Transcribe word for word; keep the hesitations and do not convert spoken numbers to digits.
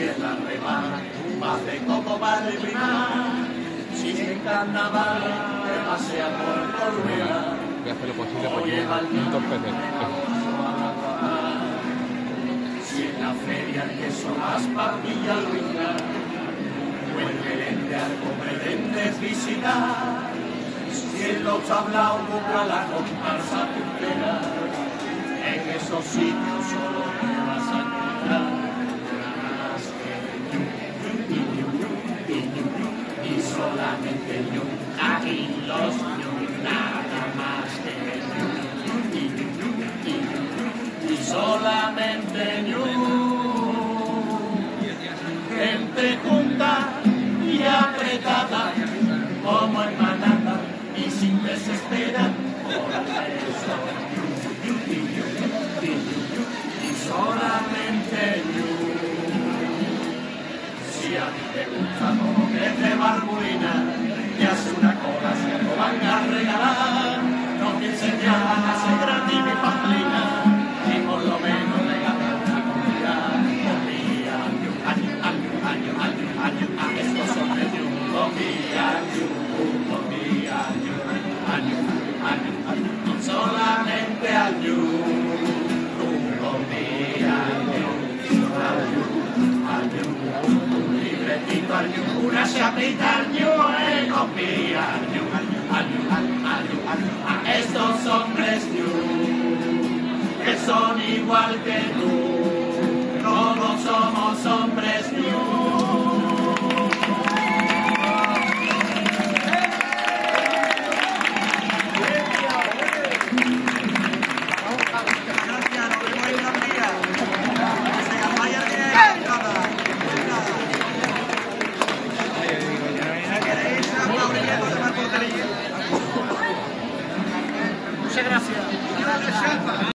en la remana, más de coco para rimar. Si en carnaval te pasea por Corbera, voy a hacer lo posible por no entorpecer. si en la feria el queso más papilla ruina, o el Belén de Arco pretendes visitar, si en los tablaos busca la comparsa puntera, en esos sitios solo te vas a encontrar y solamente yo, aquí los yo, nada más que yo, y solamente yo, gente junta y apretada como en manada y sin desesperar por eso, y solamente yo. Si a ti te gusta como que te barbuina, te hace una cola si algo van a regalar, no pienses ya en hacer gratis mi pamplina, y por lo menos regale una comida, comida, año, año, año, año, año, a estos son de yo, comida, yo, comida, yo, año, año, año, no solamente año, comida, yo, año, año, libretito año, una chapita año, eh, copia año, año, año, año, a estos hombres yo, que son igual que tú.